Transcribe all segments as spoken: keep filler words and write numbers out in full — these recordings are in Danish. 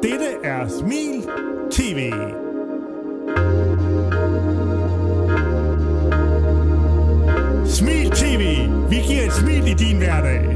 Dette er Smil T V. Smil T V. Vi giver et smil i din hverdag.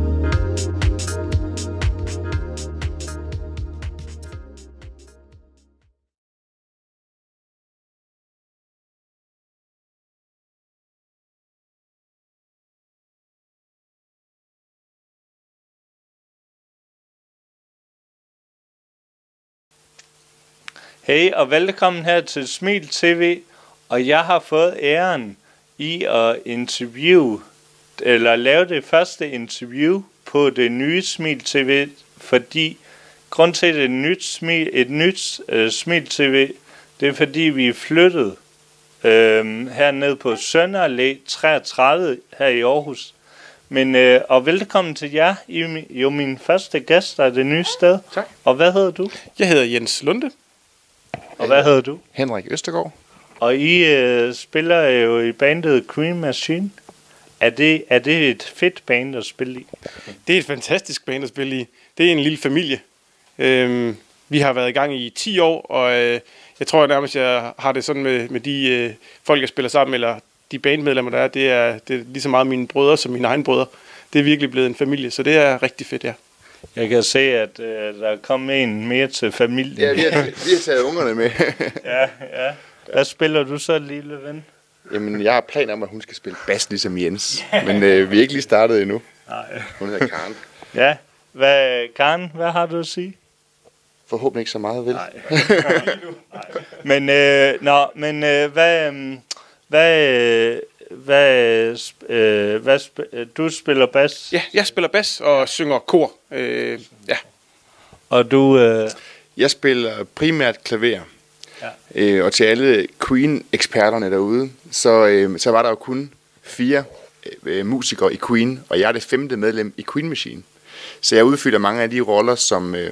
Hej og velkommen her til Smil T V, og jeg har fået æren i at interview, eller lave det første interview på det nye Smil T V, fordi grund til det er et nyt Smil, et nyt uh, Smil T V, det er fordi vi er flyttet uh, hernede på Sønder Allé treogtredive her i Aarhus. Men, uh, og velkommen til jer, I er jo min første gæster af det nye sted. Tak. Og hvad hedder du? Jeg hedder Jens Lunde. Og hvad hedder du? Henrik Østergaard. Og I øh, spiller jo i bandet Green Machine. Er det, er det et fedt band at spille i? Det er et fantastisk band at spille i. Det er en lille familie. Øhm, vi har været i gang i ti år, og øh, jeg tror nærmest, jeg har det sådan med, med de øh, folk, jeg spiller sammen, eller de bandmedlemmer, der er. Det er, det er lige så meget mine brødre som mine egne brødre. Det er virkelig blevet en familie, så det er rigtig fedt, ja. Jeg kan se, at øh, der er kommet en mere til familien. Ja, vi har, vi har taget ungerne med. ja, ja. Hvad spiller du så, lille ven? Jamen, jeg har planer om, at hun skal spille bas ligesom Jens. Men øh, vi er ikke lige startet endnu. Nej. Hun hedder Karen. Ja. Hvad, Karen, hvad har du at sige? Forhåbentlig ikke så meget, vel? Nej. men, øh, nå, men øh, hvad... Øh, hvad øh, Hvad, øh, hvad sp- du spiller bas? Ja, jeg spiller bas og synger kor. Øh, ja. Og du? Øh... Jeg spiller primært klaver. Ja. Øh, og til alle Queen-eksperterne derude, så, øh, så var der jo kun fire øh, musikere i Queen, og jeg er det femte medlem i Queen Machine. Så jeg udfylder mange af de roller, som, øh,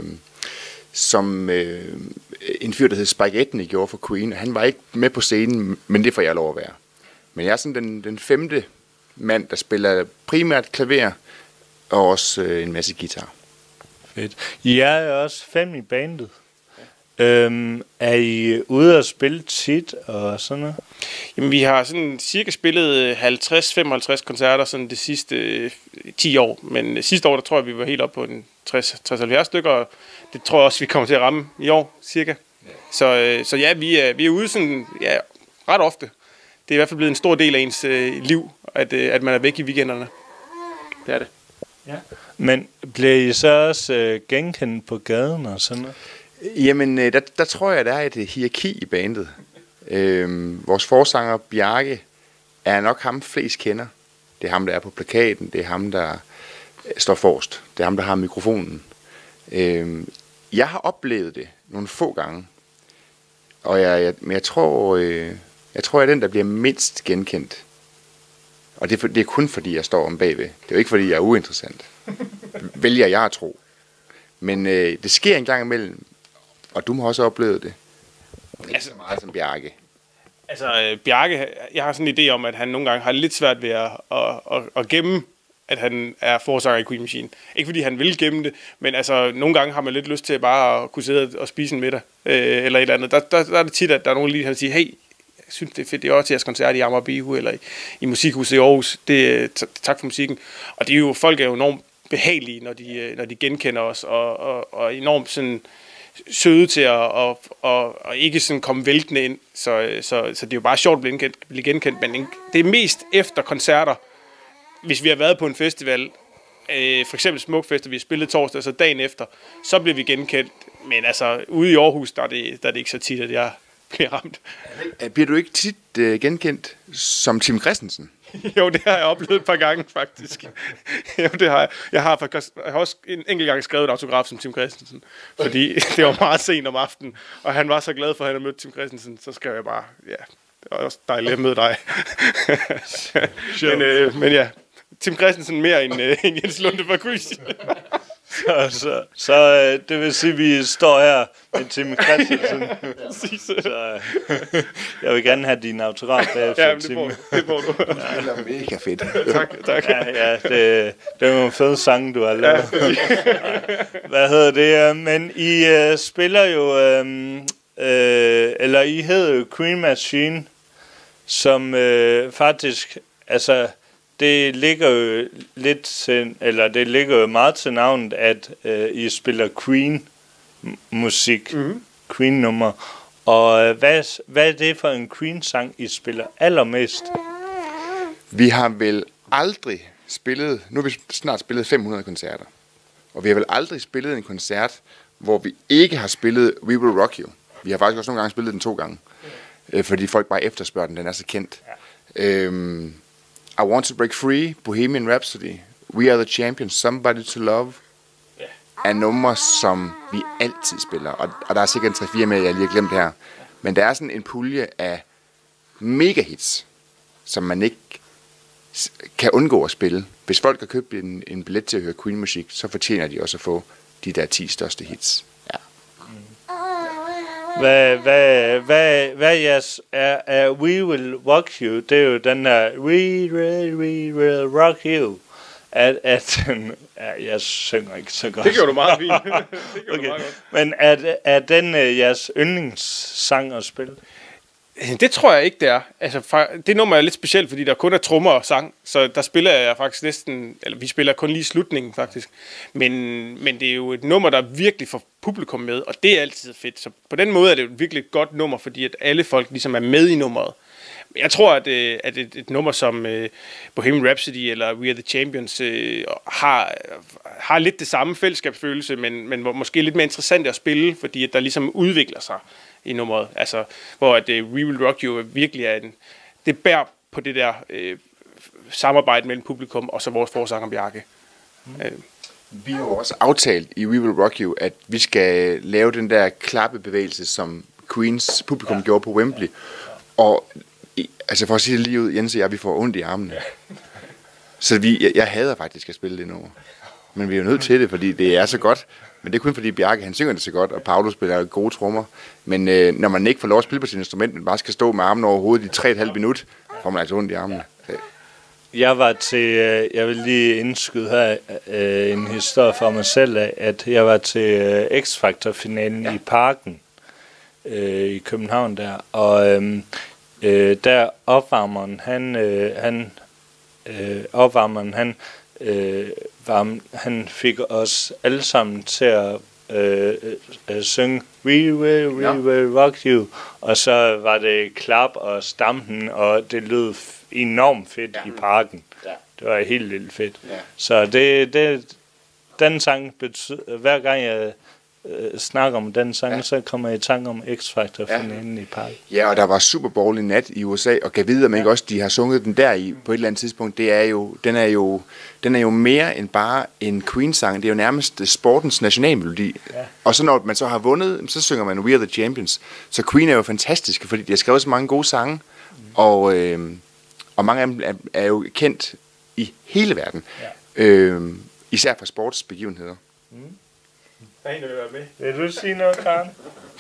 som øh, en fyr, der hed Spike Edney, gjorde for Queen. Han var ikke med på scenen, men det får jeg lov at være. Men jeg er sådan den, den femte mand, der spiller primært klaver og også øh, en masse guitar. Fedt. I er jo også fem i bandet. Ja. Øhm, er I ude at spille tit og sådan noget? Jamen, vi har sådan cirka spillet halvtreds til femoghalvtreds koncerter sådan de sidste øh, ti år. Men sidste år, der tror jeg, vi var helt op på en tres til halvfjerds stykker, og det tror jeg også, vi kommer til at ramme i år, cirka. Ja. Så, øh, så ja, vi er, vi er ude sådan, ja, ret ofte. Det er i hvert fald blevet en stor del af ens øh, liv, at, øh, at man er væk i weekenderne. Det er det. Ja. Men bliver I så også øh, genkendt på gaden og sådan noget? Jamen, øh, der, der tror jeg, der er et hierarki i bandet. Øh, vores forsanger Bjarke er nok ham flest kender. Det er ham, der er på plakaten. Det er ham, der står forrest. Det er ham, der har mikrofonen. Øh, jeg har oplevet det nogle få gange. Og jeg, jeg, men jeg tror... Øh, Jeg tror, jeg er den, der bliver mindst genkendt. Og det er, for, det er kun fordi, jeg står om bagved. Det er jo ikke fordi, jeg er uinteressant. Vælger jeg at tro. Men øh, det sker en gang imellem, og du må også opleve det. Ikke altså, så meget som Bjarke. Altså, Bjarke, jeg har sådan en idé om, at han nogle gange har lidt svært ved at, at, at, at gemme, at han er forsanger i Queen Machine. Ikke fordi han vil gemme det, men altså, nogle gange har man lidt lyst til bare at kunne sidde og spise en middag, øh, eller et eller andet. Der, der, der er det tit, at der er nogen lige, der siger, hey, jeg synes, det er fedt. Det er også til jeres koncert i Amager Bihu eller i, i Musikhuset i Aarhus. Det, tak for musikken. Og det er jo, folk er jo enormt behagelige, når de, når de genkender os, og, og, og enormt sådan søde til at og, og, og ikke sådan komme væltende ind. Så, så, så det er jo bare sjovt at blive genkendt, blive genkendt. Men det er mest efter koncerter, hvis vi har været på en festival, øh, for eksempel Smukfest, og vi har spillet torsdag, så dagen efter, så bliver vi genkendt. Men altså, ude i Aarhus, der er det, der er det ikke så tit, at jeg bliver ramt. Bliver du ikke tit øh, genkendt som Tim Christensen? Jo, det har jeg oplevet et par gange, faktisk. Jo, det har jeg. Jeg har, faktisk, jeg har også en enkelt gang skrevet et autograf som Tim Christensen, fordi det var meget sent om aftenen, og han var så glad for, at han havde mødt Tim Christensen, så skrev jeg bare, ja, det var også dejligt at møde dig. men, øh, men ja, Tim Christensen mere end, øh, end Jens Lunde for Gys. så, så, så øh, det vil sige, at vi står her med Tim Christensen. Så øh, jeg vil gerne have din autograf bagefter, ja, det Tim. får, det får du. Det er mega fedt. tak, tak. Ja, ja, det, det er nogle fede sange, du har lavet. Ja. Hvad hedder det? Men I øh, spiller jo, øh, øh, eller I hedder jo Queen Machine, som øh, faktisk, altså, det ligger jo lidt til, eller det ligger jo meget til navnet, at øh, I spiller Queen-musik, mm-hmm. Queen-nummer. Og øh, hvad, hvad er det for en Queen-sang, I spiller allermest? Vi har vel aldrig spillet, nu har vi snart spillet fem hundrede koncerter, og vi har vel aldrig spillet en koncert, hvor vi ikke har spillet We Will Rock You. Vi har faktisk også nogle gange spillet den to gange, øh, fordi folk bare efterspørger den, den er så kendt. Ja. Øhm, I Want to Break Free, Bohemian Rhapsody, We Are the Champions, Somebody to Love, yeah. er numre, som vi altid spiller. Og, og der er sikkert en tre fire med, jeg lige har glemt her. Men der er sådan en pulje af mega hits, som man ikke kan undgå at spille. Hvis folk har købt en, en billet til at høre Queen-musik, så fortjener de også at få de der ti største hits. Ja. Hvad, hvad, hvad, hvad jeres er, er We Will Rock You? Det er jo den der We Will, We Will Rock You. At, at den, ja, jeg synger ikke så godt. Det gjorde du meget fint. det gjorde okay. du meget godt. Men er, er den uh, jeres yndlingssang at spille? Det tror jeg ikke, det er. Altså, det nummer er lidt specielt, fordi der kun er trommer og sang, så der spiller jeg faktisk næsten, eller vi spiller kun lige slutningen faktisk. Men, men det er jo et nummer, der virkelig får publikum med, og det er altid fedt. Så på den måde er det jo et virkelig et godt nummer, fordi at alle folk ligesom er med i nummeret. Men jeg tror, at, at et, et nummer som uh, Bohemian Rhapsody eller We Are the Champions uh, har, har lidt det samme fællesskabsfølelse, men, men måske lidt mere interessant at spille, fordi at der ligesom udvikler sig i nummeret, altså hvor at uh, We Will Rock You virkelig er en, det bærer på det der øh, samarbejde mellem publikum og så vores forsanger Bjarke. Mm. Øh. Vi har jo også aftalt i We Will Rock You, at vi skal lave den der klappebevægelse, som Queens publikum ja. gjorde på Wembley. Og altså for at sige det lige ud, Jens og jeg, vi får ondt i armene. Ja. Så vi, jeg, jeg hader faktisk at spille det nummer. Men vi er jo nødt til det, fordi det er så godt. Men det er kun fordi Bjarke, han synger det så godt, og Paolo spiller gode trommer. Men øh, når man ikke får lov at spille på sit instrument, men bare skal stå med armen over hovedet i tre og et halvt minut, får man altså ondt i armene. Jeg var til, øh, jeg vil lige indskyde her øh, en historie for mig selv af, at jeg var til øh, X-Factor-finalen ja. i Parken øh, i København der, og øh, øh, der opvarmeren, han, øh, han øh, opvarmeren, han Øh, var, han fik os alle sammen til at øh, øh, synge We Will, We ja. Will Rock You, og så var det klap og stampen, og det lød enormt fedt ja. i Parken. Ja. Det var helt vildt fedt. Ja. Så det, det, den sang betyder, hver gang jeg øh, snakker om den sang, ja. så kommer jeg i tanke om X-Factor-finalen ja. i Parken. Ja, og der var Super Bowl i nat i U S A, og kan vide, om ikke ja. også de har sunget den der i på et eller andet tidspunkt. Det er jo, den er jo, den er jo mere end bare en Queen-sang. Det er jo nærmest sportens nationalmelodi. Ja. Og så når man så har vundet, så synger man We Are the Champions. Så Queen er jo fantastiske, fordi de har skrevet så mange gode sange, mm. og, øh, og mange af dem er, er jo kendt i hele verden. Ja. Øh, især fra sportsbegivenheder. Mm. Vil være med? Vil du sige noget, Karen?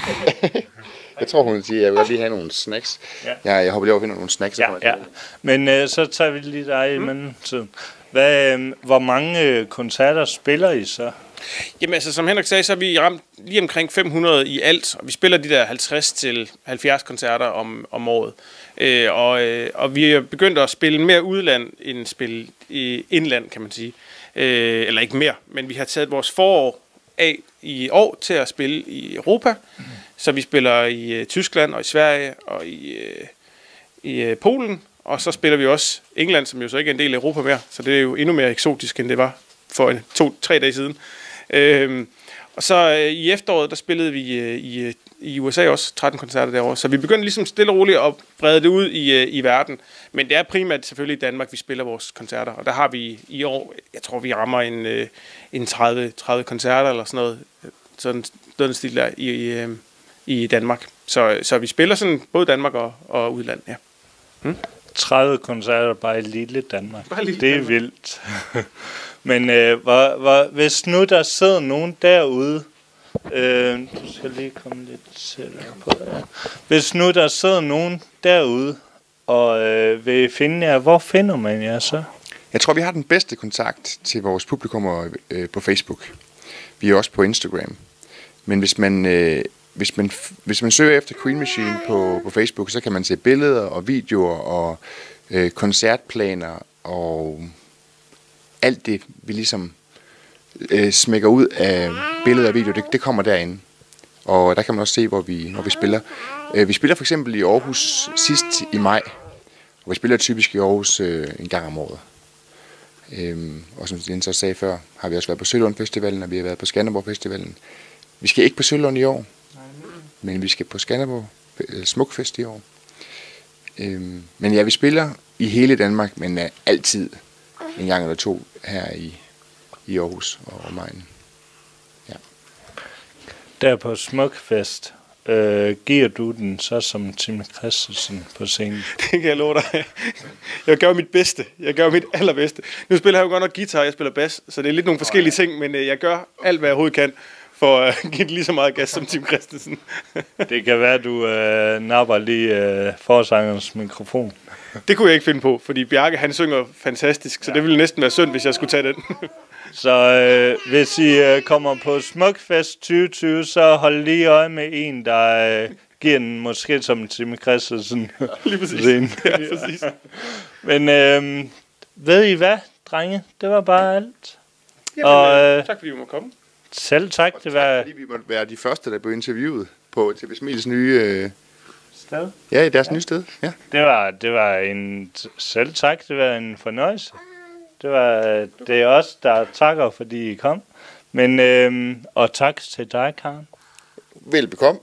Jeg tror, hun vil sige, at jeg vil lige have nogle snacks. Ja. Jeg, jeg hopper lige over og finder nogle snacks. Ja, ja. Men øh, så tager vi lige dig i mellemtiden. Hvad, øh, hvor mange øh, koncerter spiller I så? Jamen altså, som Henrik sagde, så er vi ramt lige omkring fem hundrede i alt. Og vi spiller de der halvtreds til halvfjerds koncerter om, om året. Øh, og, øh, og vi er begyndt at spille mere udland end spille i indland, kan man sige. Øh, eller ikke mere, men vi har taget vores forår af i år til at spille i Europa. Mm. Så vi spiller i uh, Tyskland og i Sverige og i, uh, i uh, Polen. Og så spiller vi også England, som jo så ikke er en del af Europa mere. Så det er jo endnu mere eksotisk, end det var for en, to, tre dage siden. Uh, og så uh, i efteråret, der spillede vi uh, i, uh, i U S A også tretten koncerter derovre. Så vi begyndte ligesom stille og roligt at brede det ud i, uh, i verden. Men det er primært selvfølgelig i Danmark, vi spiller vores koncerter. Og der har vi i år, jeg tror vi rammer en, uh, en tredive, tredive koncerter eller sådan noget. Sådan den stil der i, i, i Danmark. Så, så vi spiller sådan både Danmark og, og udland, ja. Hmm? tredive koncerter bare i lille Danmark. Bare lille det er Danmark. vildt. Men øh, hvor, hvor, hvis nu der sidder nogen derude, øh, du skal lige komme lidt tættere på det. Hvis nu der sidder nogen derude, og øh, vil finde jer, hvor finder man jer så? Jeg tror, vi har den bedste kontakt til vores publikummer øh, på Facebook. Vi er også på Instagram. Men hvis man, øh, hvis man, hvis man søger efter Queen Machine på, på Facebook, så kan man se billeder og videoer og øh, koncertplaner og alt det, vi ligesom øh, smækker ud af billeder og videoer, det, det kommer derinde. Og der kan man også se, hvor vi, hvor vi spiller. Øh, vi spiller for eksempel i Aarhus sidst i maj. Og vi spiller typisk i Aarhus øh, en gang om året. Øhm, og som Jens også sagde før, har vi også været på Sølund Festivalen, og vi har været på Skanderborg Festivalen. Vi skal ikke på Sølund i år, men vi skal på Skanderborg Smukfest i år. Øhm, men ja, vi spiller i hele Danmark, men er altid en gang eller to her i, i Aarhus og omegnen. Ja. Der på Smukfest, øh, giver du den så som Tim Christensen på scenen? Det kan jeg love dig. Jeg gør mit bedste. Jeg gør mit allerbedste. Nu spiller jeg jo godt nok guitar, jeg spiller bas, så det er lidt nogle forskellige ting, men jeg gør alt, hvad jeg overhovedet kan, for at give det lige så meget gas som Tim Christensen. Det kan være, at du øh, napper lige øh, forsangerens mikrofon. Det kunne jeg ikke finde på, fordi Bjarke han synger fantastisk, så det ville næsten være synd, hvis jeg skulle tage den. Så øh, hvis I øh, kommer på Smukfest tyve tyve, så hold lige øje med en, der øh, giver den måske som Tim Christensen. Lige præcis. Ja, præcis. Men øh, ved I hvad, drenge? Det var bare alt. Jamen, og, øh, tak fordi vi må komme. Selv tak. Og det tak, var fordi vi måtte være de første, der blev interviewet på T V Smils nye... Øh, sted. ja, i deres ja. nye sted. Ja. Det var, det var en... Selv tak. Det var en fornøjelse. Det var det er os, der takker, fordi I kom. Men, øhm, og tak til dig, Karen. Velbekomme.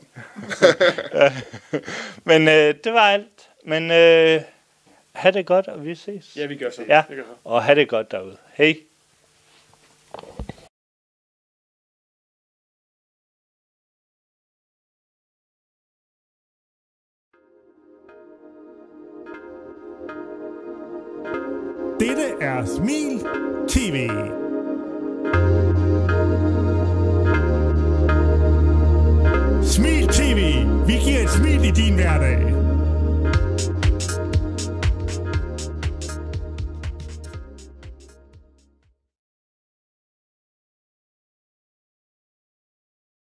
Men øh, det var alt. Men øh, ha' det godt, og vi ses. Ja, vi gør så. Ja, Vi gør så. og ha' det godt derude. Hej. Dette er Smil T V. Smil T V. Vi giver et smil i din hverdag.